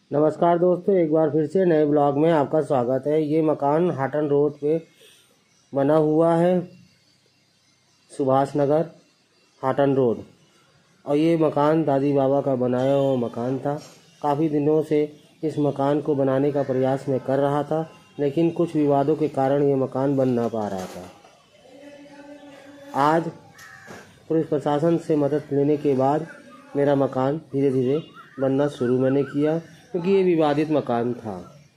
नमस्कार दोस्तों, एक बार फिर से नए ब्लॉग में आपका स्वागत है। ये मकान हाटन रोड पे बना हुआ है, सुभाष नगर हाटन रोड। और ये मकान दादी बाबा का बनाया हुआ मकान था। काफ़ी दिनों से इस मकान को बनाने का प्रयास मैं कर रहा था, लेकिन कुछ विवादों के कारण ये मकान बन ना पा रहा था। आज पुलिस प्रशासन से मदद लेने के बाद मेरा मकान धीरे धीरे बनना शुरू मैंने किया, क्योंकि ये विवादित मकान था।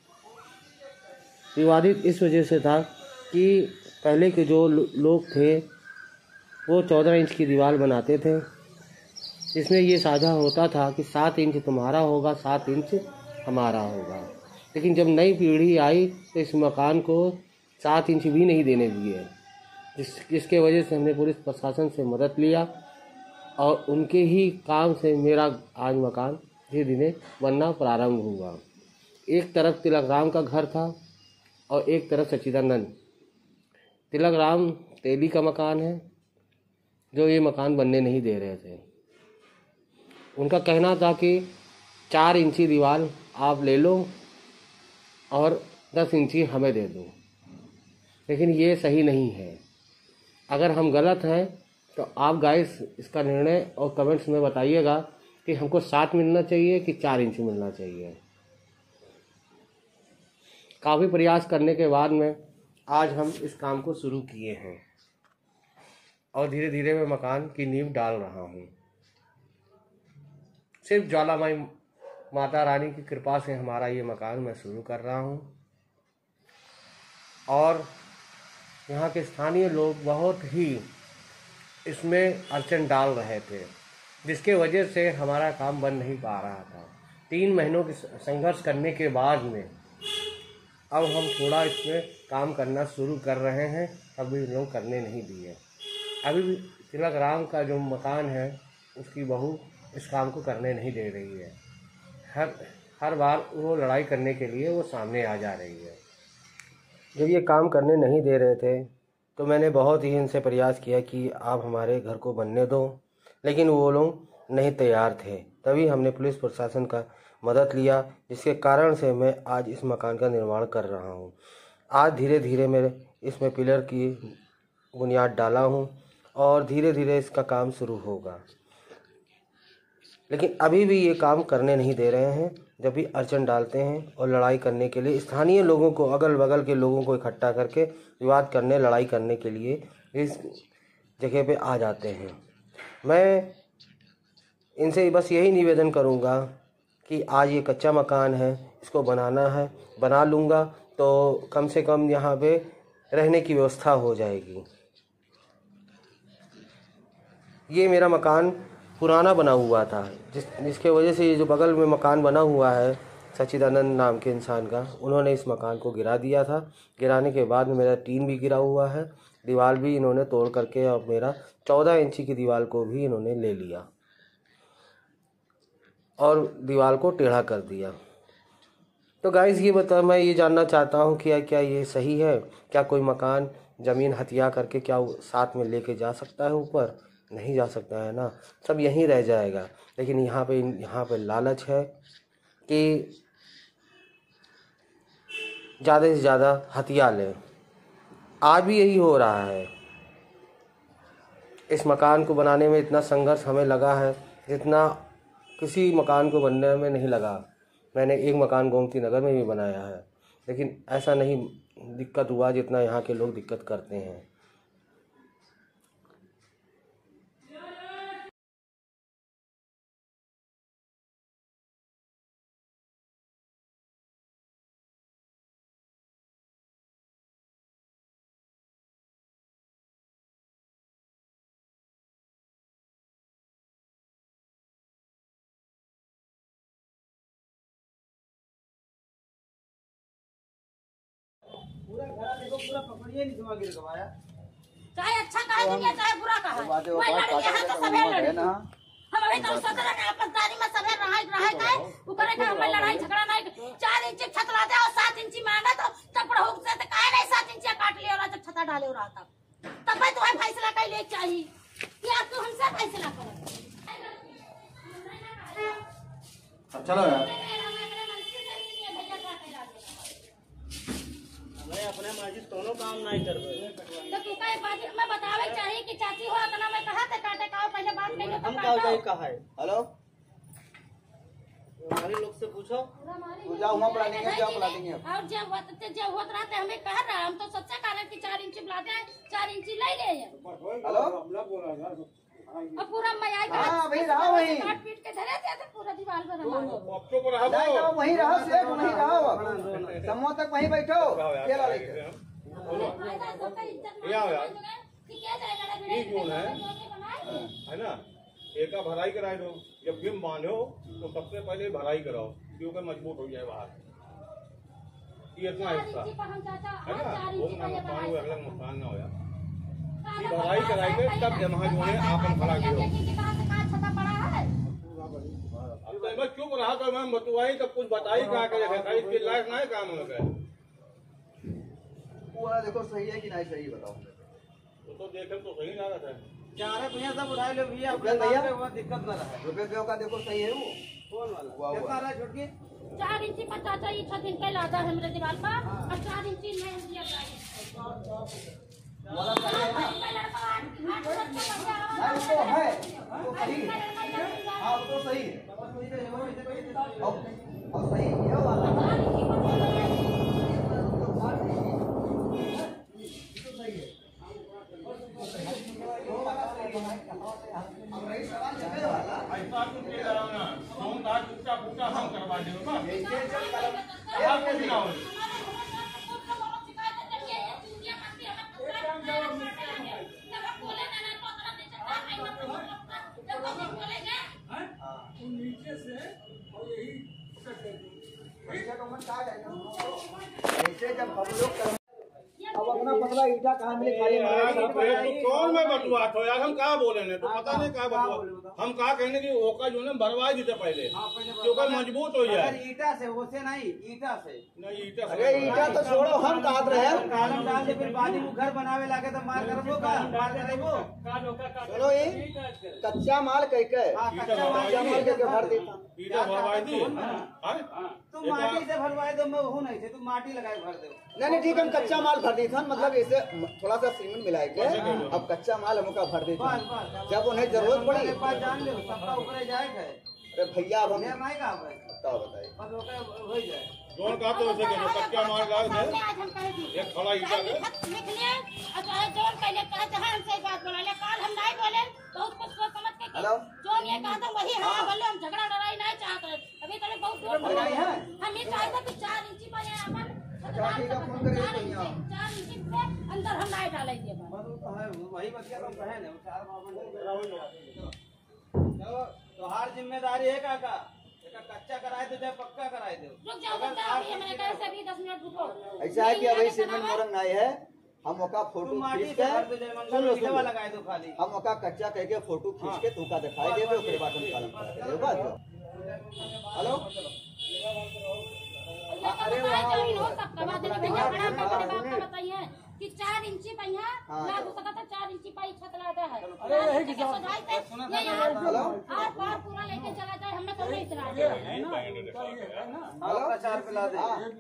विवादित इस वजह से था कि पहले के जो लोग थे वो 14 इंच की दीवार बनाते थे, जिसमें ये साझा होता था कि 7 इंच तुम्हारा होगा, 7 इंच हमारा होगा। लेकिन जब नई पीढ़ी आई तो इस मकान को 7 इंच भी नहीं देने दिए, जिसके वजह से हमने पुलिस प्रशासन से मदद लिया और उनके ही काम से मेरा आज मकान धीरे धीरे बनना प्रारंभ हुआ। एक तरफ तिलक राम का घर था और एक तरफ सच्चिदानंद। तिलक राम तेली का मकान है, जो ये मकान बनने नहीं दे रहे थे। उनका कहना था कि 4 इंची दीवार आप ले लो और 10 इंची हमें दे दो, लेकिन ये सही नहीं है। अगर हम गलत हैं तो आप गाइस इसका निर्णय और कमेंट्स में बताइएगा कि हमको 7 मिलना चाहिए कि 4 इंच मिलना चाहिए। काफ़ी प्रयास करने के बाद में आज हम इस काम को शुरू किए हैं और धीरे धीरे मैं मकान की नींव डाल रहा हूँ। सिर्फ ज्वालामाई माता रानी की कृपा से हमारा ये मकान मैं शुरू कर रहा हूँ। और यहाँ के स्थानीय लोग बहुत ही इसमें अड़चन डाल रहे थे, जिसके वजह से हमारा काम बन नहीं पा रहा था। 3 महीनों के संघर्ष करने के बाद में अब हम थोड़ा इसमें काम करना शुरू कर रहे हैं। अभी लोग करने नहीं दिए। अभी भी तिलक राम का जो मकान है उसकी बहू इस काम को करने नहीं दे रही है। हर बार वो लड़ाई करने के लिए वो सामने आ जा रही है। जब ये काम करने नहीं दे रहे थे तो मैंने बहुत ही इनसे प्रयास किया कि आप हमारे घर को बनने दो, लेकिन वो लोग नहीं तैयार थे। तभी हमने पुलिस प्रशासन का मदद लिया, जिसके कारण से मैं आज इस मकान का निर्माण कर रहा हूँ। आज धीरे धीरे मैं इसमें पिलर की बुनियाद डाला हूँ और धीरे धीरे इसका काम शुरू होगा। लेकिन अभी भी ये काम करने नहीं दे रहे हैं। जब भी अड़चन डालते हैं और लड़ाई करने के लिए स्थानीय लोगों को, अगल बगल के लोगों को इकट्ठा करके विवाद करने, लड़ाई करने के लिए इस जगह पे आ जाते हैं। मैं इनसे बस यही निवेदन करूंगा कि आज ये कच्चा मकान है, इसको बनाना है, बना लूँगा तो कम से कम यहाँ पे रहने की व्यवस्था हो जाएगी। ये मेरा मकान पुराना बना हुआ था, जिसके वजह से ये जो बगल में मकान बना हुआ है सच्चिदानंद नाम के इंसान का, उन्होंने इस मकान को गिरा दिया था। गिराने के बाद में मेरा टीन भी गिरा हुआ है, दीवार भी इन्होंने तोड़ करके और मेरा 14 इंची की दीवार को भी इन्होंने ले लिया और दीवार को टेढ़ा कर दिया। तो गाइस मैं ये जानना चाहता हूँ कि क्या ये सही है? क्या कोई मकान ज़मीन हथिया करके क्या साथ में लेके जा सकता है? ऊपर नहीं जा सकता है ना, सब यहीं रह जाएगा। लेकिन यहाँ पे लालच है कि ज़्यादा से ज़्यादा हथिया लें। आज भी यही हो रहा है। इस मकान को बनाने में इतना संघर्ष हमें लगा है जितना किसी मकान को बनने में नहीं लगा। मैंने एक मकान गोमती नगर में भी बनाया है, लेकिन ऐसा नहीं दिक्कत हुआ जितना यहाँ के लोग दिक्कत करते हैं। पूरा पकड़िए नहीं समझ गया। चाहे अच्छा कहे दुनिया चाहे बुरा कहे, कोई लड़की है तो सबे लड़े ना। हम अभी तो सोच रहे हैं अपनदारी में सबे रहे गए ऊपर के हमें लड़ाई झगड़ा नहीं। 4 इंच छत ला दे और 7 इंच मांगा तो तब हुक से तो काहे नहीं 7 इंच काट लिया और जब छता डाले हो रहा तब भाई तुम्हें फैसला कर ले चाहिए कि आप तो हमसे फैसला करो। चलो यार दोनों काम नहीं कर रहे। तो तू का एक बात मैं बतावे चाहिए कि चाची हो इतना मैं कहा था काटे का पहले बात कहियो तो हम कहा है। हेलो हमारे लोग से पूछो। तू जा वहाँ बुला देंगे, क्या बुला देंगे अब? और जब होत रहते हमें कह रहा हम तो सच्चा कह रहे कि 4 इंच बुलाते हैं 4 इंच ले गए हैं। हेलो और पूरा मैं आई हाँ वही रहा वही काट पीट के धरे थे तो पूरा दीवार पर हमारा नहीं तो वहीं रहो सेठ वहीं रहो समूह तक वहीं बैठो केला लेके है ना। एका भराई कराए दो, जब गेम बांधो तो सबसे पहले भराई कराओ क्योंकि मजबूत हो जाए बाहर। ये इतना हिस्सा है ना, वो नुकसान हुआ अगला नुकसान ना हो। भराई कराएंगे तब जमा जो है आपन खड़ा करो। अब तो मैं चुप रहा तो मैं बतवाई तब कुछ बताई कहा के इसके लायक ना है काम हो गए। पूरा देखो सही है कि नहीं सही बताओ। वो तो देखे तो सही लगा था। चारे भैया सब उठाए लो भैया, भैया वो दिक्कत न रहा। रुपये देव का देखो सही है वो कौन वाला वाह, वाह। कितना रहा छुटकी? 4 इंच पर चाचा ये 6 दिन का लादा है मेरे दीवार पर और 4 इंच नहीं दिया वाला सही है ना? नहीं वो तो है वो सही है। हाँ वो तो सही है और सही है वाला हम करवा देंगे ऐसे जब हम लोग अब अपना पतला ईटा कहाँ मिले खाली कौन में बटुआ तो यार हम कहा बोले ने तो पता नहीं कहा बटुआ। हम कहा कहने की ओका जो है भरवाई देते पहले क्योंकि मजबूत हो जाए। ईटा से होसे नहीं, ईटा से नहीं ईटा अरे ईटा तो छोड़ो हम काट रहे हैं कालम डाल दे फिर बाजी को घर बनावे लागे तो मार करबो का मार करेबो। चलो ये कच्चा माल कह के कच्चा माल के भर देता ईटा भरवाई दी। तुम माटी से भरवाए दो, मैं वो नहीं थे तुम माटी लगाए भर दो। नहीं ठीक हम कच्चा माल भर दी था मतलब ऐसे थोड़ा सा सीमेंट मिला के अब कच्चा माल हमका भर दी था जब उन्हें जरूरत पड़ी। बात जान ले सबका ऊपर जाए है। अरे भैया अब हम नहीं कहा भाई बताओ बताइए बस ओके हो जाए। कौन कहा तो उसे कहो कच्चा माल लाए थे एक खड़ा ईटा के लिख लिए और चाहे जोन पहले कहा जहाँ हमसे बात बोला ले काल हम नहीं बोले बहुत कुछ सोच समझ के हेलो जोन ये कहा था वही हाँ बोले हम झगड़ा लड़ाई नहीं चाहते अभी तो बहुत दूर हम ये चाहते कि 4 इंच पर अपन 4 इंच पे अंदर हम नहीं डालेंगे वही बतिया तुम कहे ना तो हर जिम्मेदारी है काका कच्चा कराए दो चाहे पक्का कराए दो। रुक जाओ मैंने कहा से अभी 10 मिनट रुको। ऐसा है कि अभी सीमेंट मोरंग नहीं है हम ओका फोटो खींच के सुन लगाए दो खाली हम ओका कच्चा कह के फोटो खींच के तुमका दिखाई देबे ओकरे बाद हम कालम करा देबे बस। हेलो अरे बताइए कि 4 इंची पहिया लागू सकता 4 इंची पाई छत लादा है। अरे यही की हेलो और पार पूरा लेके चला जाए हमें तो नहीं चला हेलो चार पे ला दे।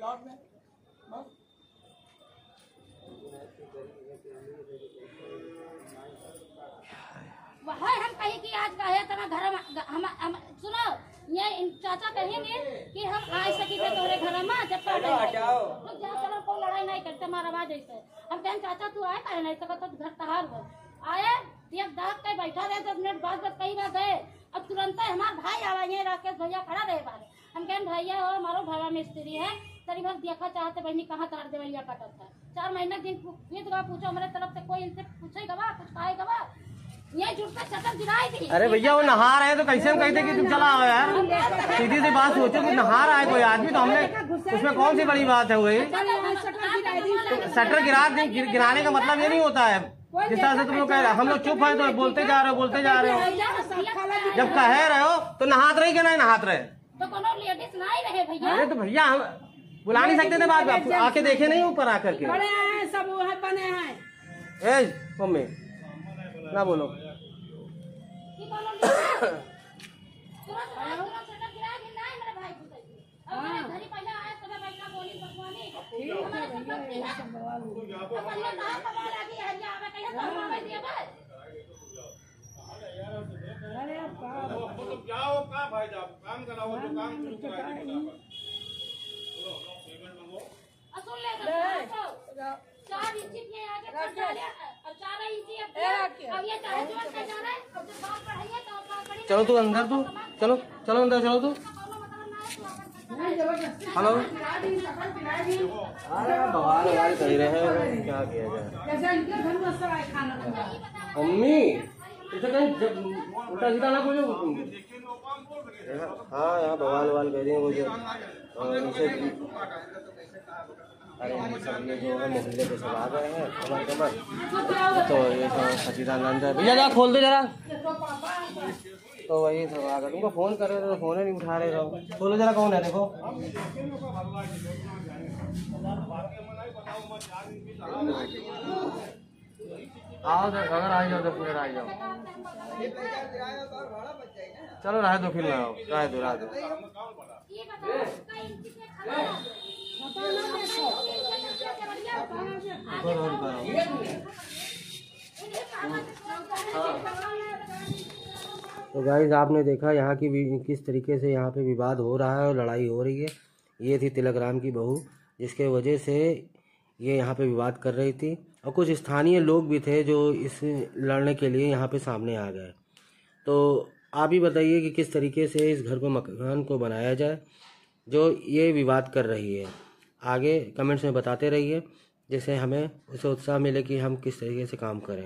वह हम कहीं कि आज कहे तना घर हम सुनो ये चाचा कहेंगे कि हम आ सकी थे तोरे घर में जब जाओ चलो कोई लड़ाई नहीं करते हमारा आवाज ऐसे हम कहें चाचा तू आए कहे नहीं सका तो घर तहार हो आए एक दाग के बैठा रहे 10 मिनट बाद कहीं ना गए अब तुरंत हमारे भाई आवाज राकेश भैया खड़ा रहे बाहर हम कहें भैया हो हमारो भावा मिस्त्री है तरी भर देखा चाहते बहनी कहाँ तार देवलिया कटल था 4 महीना दिन बीत गवा पूछो हमारे तरफ से कोई इनसे पूछे गवा कुछ खाए गवा ये जुटता चटर गिराई थी। अरे भैया वो नहा रहे हैं तो कैसे हम कहते कि तुम चला आओ यार सीधी सी बात सोचो कि नहा रहा है कोई आदमी तो हमने उसमें कौन सी बड़ी बात है वही शटर गिराने का मतलब ये नहीं होता है जिस तरह से तुम लोग कह रहे हो हम लोग चुप है तो बोलते जा रहे हो जब कह रहे हो तो नहात रहे कि नहीं नहात रहे तो कोनो लेडीज नहीं रहे भैया। अरे तो भैया हम बुला नहीं सकते थे बात आके देखे नहीं ऊपर आकर के बड़े हैं सब बने हैं ए मम्मी ना बोलो मतलब जाओ कहाँ भाई जाओ काम कराओ जो काम शुरू कराए पेमेंट मंगो चार इंची के आगे कर डाले और 4 इंची अब ये चाहे जो कर डाले अब जब बात बढ़ाइए तो बात बढ़ी। चलो तू अंदर तू चलो चलो अंदर चलो तू। हेलो सही रहे क्या किया जाए। मम्मी इसे कहीं उल्टा सीधा ना बोलो। हाँ यहाँ बवाल ववाल कह देंगे वो जो अरे ये सब ये जो है मोहल्ले के सब आ गए हैं कमर कमर तो ये सब सचिदानंद है भैया जरा खोल दे जरा तो वही सब आ गए। तुमको फ़ोन कर रहे थे तो फ़ोन ही नहीं उठा रहे हो। बोलो जरा कौन है देखो। आओ तो अगर आ जाओ तो फिर आ जाओ। चलो रह दो फिर ना आओ रह दो रह दो। तो गाइस आपने देखा यहाँ की किस तरीके से यहाँ पे विवाद हो रहा है और लड़ाई हो रही है। ये थी तिलकराम की बहू जिसके वजह से ये यहाँ पे विवाद कर रही थी और कुछ स्थानीय लोग भी थे जो इस लड़ने के लिए यहाँ पे सामने आ गए। तो आप ही बताइए कि किस तरीके से इस घर को मकान को बनाया जाए जो ये विवाद कर रही है। आगे कमेंट्स में बताते रहिए जिससे हमें उसे उत्साह मिले कि हम किस तरीके से काम करें।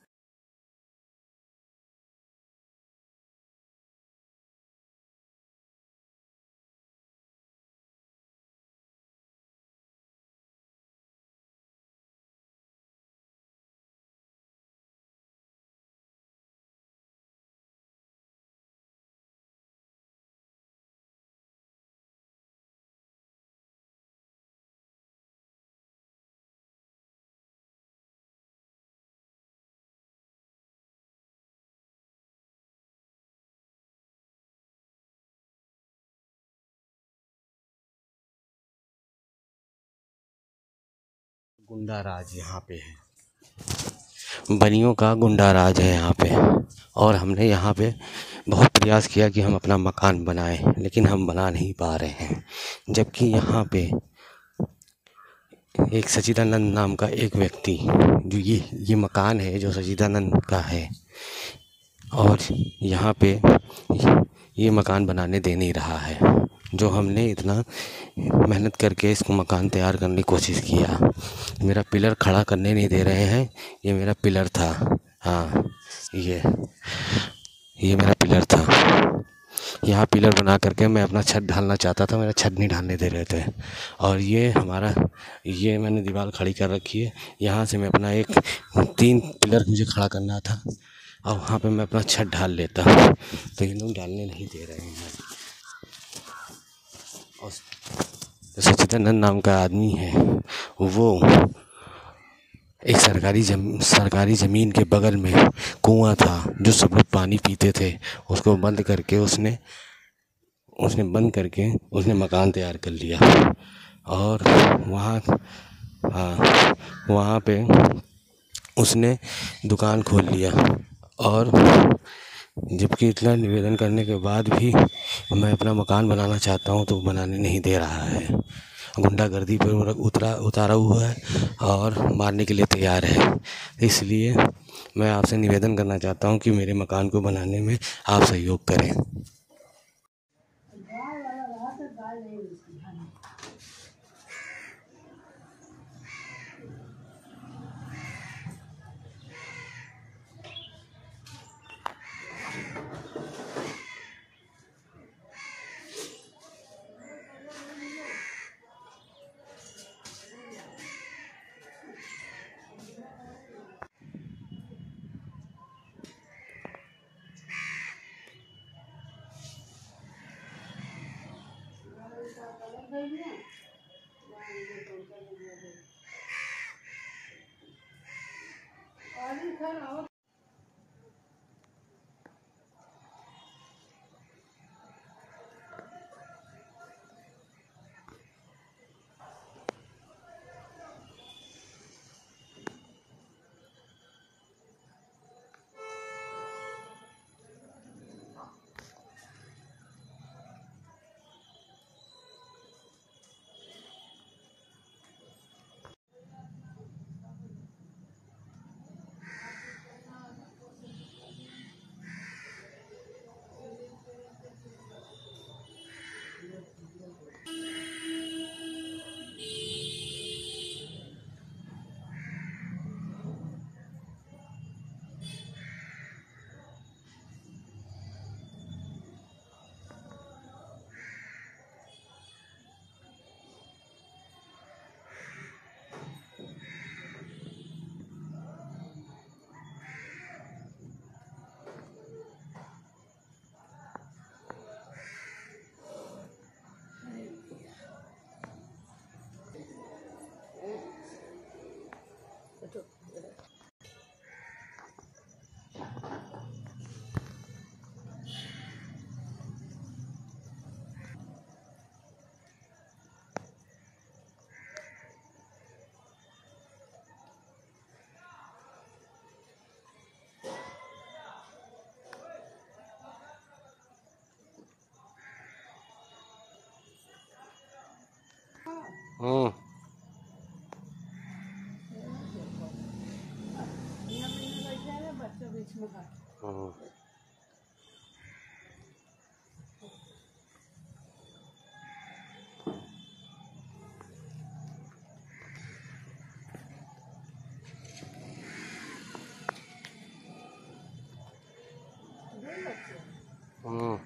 गुंडा राज यहाँ पे है, बनियों का गुंडा राज है यहाँ पे। और हमने यहाँ पे बहुत प्रयास किया कि हम अपना मकान बनाएं लेकिन हम बना नहीं पा रहे हैं। जबकि यहाँ पे एक सचिदानंद नाम का एक व्यक्ति जो ये मकान है जो सचिदानंद का है और यहाँ पे ये मकान बनाने दे नहीं रहा है। जो हमने इतना मेहनत करके इसको मकान तैयार करने की कोशिश किया। मेरा पिलर खड़ा करने नहीं दे रहे हैं। ये मेरा पिलर था, हाँ ये मेरा पिलर था। यहाँ पिलर बना करके मैं अपना छत ढालना चाहता था, मेरा छत नहीं ढालने दे रहे थे। और ये मैंने दीवार खड़ी कर रखी है। यहाँ से मैं अपना 3 पिलर मुझे खड़ा करना था और वहाँ पे मैं अपना छत ढाल लेता, तो ये लोग डालने नहीं दे रहे हैं। और सचिदानंद नाम का आदमी है, वो एक सरकारी ज़मीन के बगल में कुआं था जो सब लोग पानी पीते थे, उसको बंद करके उसने मकान तैयार कर लिया। और वहाँ पे उसने दुकान खोल लिया। और जबकि इतना निवेदन करने के बाद भी मैं अपना मकान बनाना चाहता हूँ तो बनाने नहीं दे रहा है। गुंडागर्दी पर उतारा हुआ है और मारने के लिए तैयार है। इसलिए मैं आपसे निवेदन करना चाहता हूँ कि मेरे मकान को बनाने में आप सहयोग करें। हाँ हाँ हाँ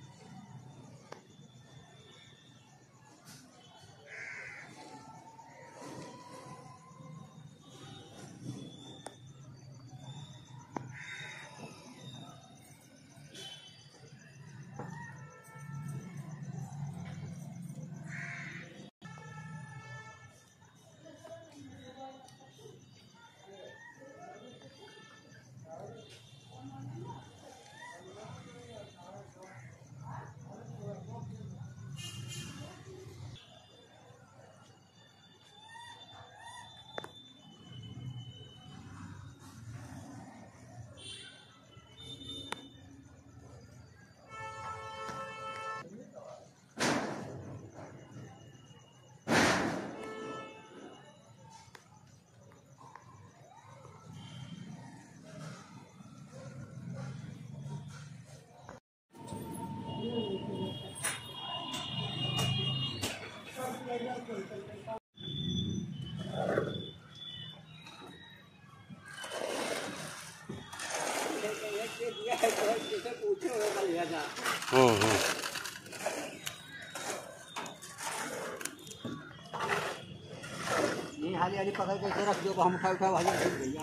ये हाली हाली पकड़ के ऐसे रख दो, हम उठा उठा भाजी भैया।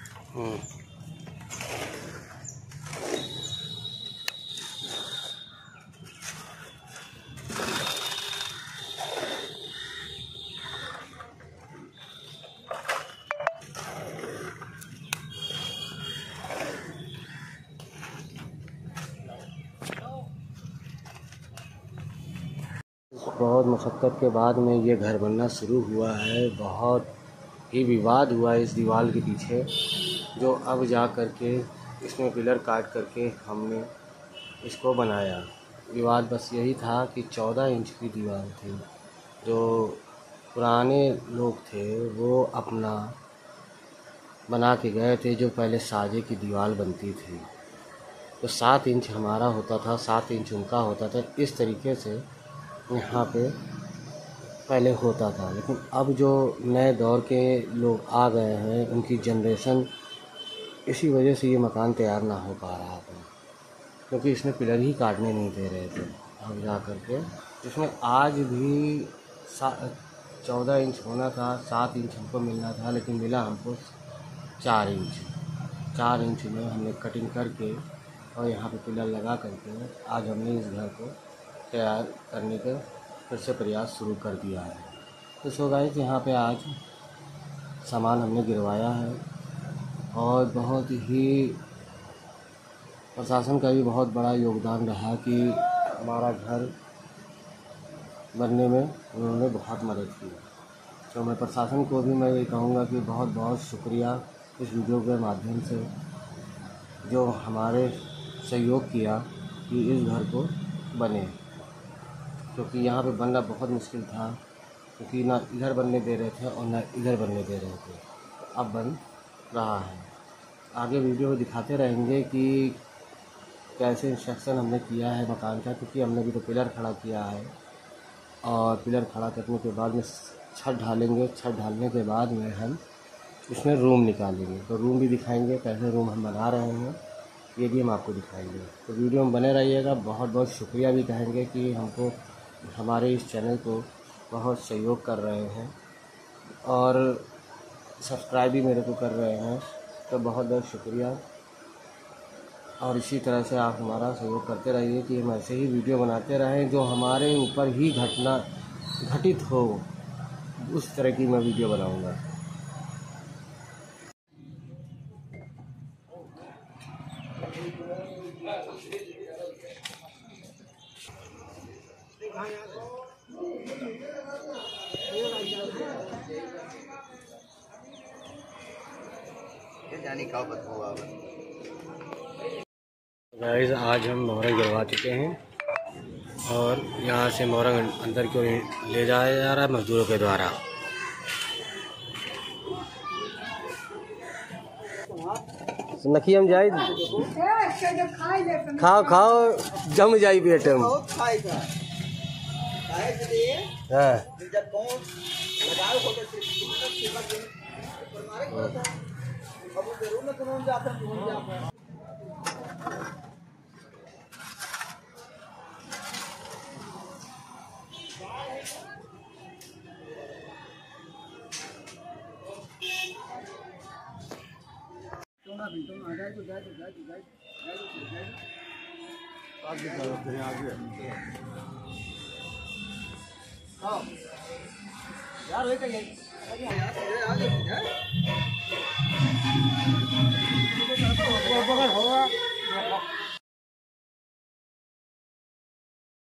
बहुत मशक्क़त के बाद में ये घर बनना शुरू हुआ है। बहुत ही विवाद हुआ है इस दीवार के पीछे, जो अब जा कर के इसमें पिलर काट करके हमने इसको बनाया। विवाद बस यही था कि 14 इंच की दीवार थी। जो पुराने लोग थे वो अपना बना के गए थे, जो पहले साजे की दीवार बनती थी तो 7 इंच हमारा होता था, 7 इंच उनका होता था। इस तरीके से यहाँ पे पहले होता था। लेकिन अब जो नए दौर के लोग आ गए हैं, उनकी जनरेशन, इसी वजह से ये मकान तैयार ना हो पा रहा था, क्योंकि इसमें पिलर ही काटने नहीं दे रहे थे। अब जा कर के इसमें आज भी 14 इंच होना था, 7 इंच हमको मिलना था, लेकिन मिला हमको 4 इंच। 4 इंच में हमने कटिंग करके और यहाँ पे पिलर लगा करके आज हमने इस घर को तैयार करने का फिर से प्रयास शुरू कर दिया है। तो सो गाइस, यहाँ पे आज सामान हमने गिरवाया है और बहुत ही प्रशासन का भी बहुत बड़ा योगदान रहा कि हमारा घर बनने में उन्होंने बहुत मदद की। तो मैं प्रशासन को भी मैं ये कहूँगा कि बहुत बहुत शुक्रिया इस वीडियो के माध्यम से, जो हमारे सहयोग किया कि इस घर को बने, क्योंकि यहाँ पे बनना बहुत मुश्किल था, क्योंकि ना इधर बनने दे रहे थे और ना इधर बनने दे रहे थे। अब बन रहा है। आगे वीडियो में दिखाते रहेंगे कि कैसे इंस्ट्रक्शन हमने किया है मकान का, क्योंकि हमने भी तो पिलर खड़ा किया है और पिलर खड़ा करने के बाद में छत ढालेंगे। छत ढालने के बाद में हम इसमें रूम निकालेंगे, तो रूम भी दिखाएंगे, कैसे रूम हम बना रहे हैं ये भी हम आपको दिखाएंगे। तो वीडियो में बने रहिएगा। बहुत बहुत शुक्रिया भी कहेंगे कि हमको हमारे इस चैनल को बहुत सहयोग कर रहे हैं और सब्सक्राइब भी मेरे को कर रहे हैं, तो बहुत बहुत शुक्रिया। और इसी तरह से आप हमारा सहयोग करते रहिए कि हम ऐसे ही वीडियो बनाते रहें, जो हमारे ऊपर ही घटना घटित हो, उस तरह की मैं वीडियो बनाऊंगा। गाइस, आज हम मोहरा गिरवा चुके हैं और यहाँ से मोरंग अंदर की ओर ले जाया जा रहा है मजदूरों के द्वारा। नखियम जाए खाओ खाओ जम जाई पेट में। बहुत खाए था खाए के लिए हाँ जब कौन लगाओ होते थे पर मारे पड़ा था अब जरूर न सुनो जाता सुनो जाता यार वही कहिए यार